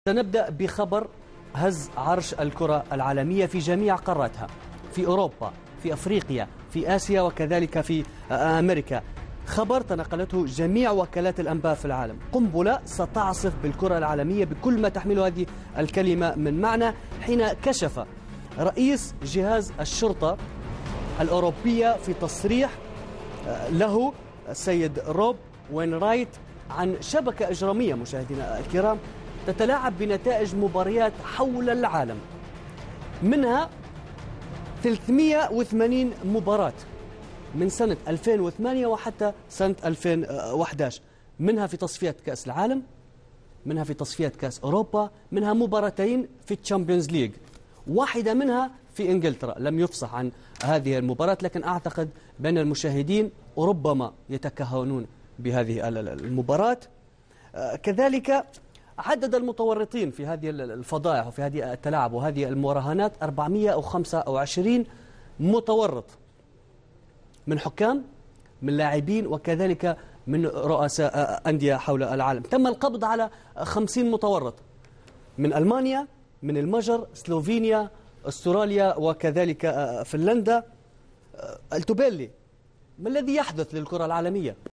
سنبدأ بخبر هز عرش الكرة العالمية في جميع قاراتها، في أوروبا، في أفريقيا، في آسيا وكذلك في أمريكا. خبر تناقلته جميع وكالات الأنباء في العالم. قنبلة ستعصف بالكرة العالمية بكل ما تحمله هذه الكلمة من معنى، حين كشف رئيس جهاز الشرطة الأوروبية في تصريح له السيد روب وينرايت عن شبكة إجرامية مشاهدينا الكرام تتلاعب بنتائج مباريات حول العالم، منها 380 مباراة من سنة 2008 وحتى سنة 2011، منها في تصفية كأس العالم، منها في تصفية كأس أوروبا، منها مباراتين في الشامبيونز ليج، واحدة منها في إنجلترا. لم يفصح عن هذه المباراة، لكن أعتقد بأن المشاهدين ربما يتكهنون بهذه المباراة. كذلك عدد المتورطين في هذه الفضائح وفي هذه التلاعب وهذه المراهنات 425 متورط، من حكام، من لاعبين، وكذلك من رؤساء أندية حول العالم. تم القبض على 50 متورط من ألمانيا، من المجر، سلوفينيا، استراليا، وكذلك فنلندا. التوبيلي، ما الذي يحدث للكرة العالمية؟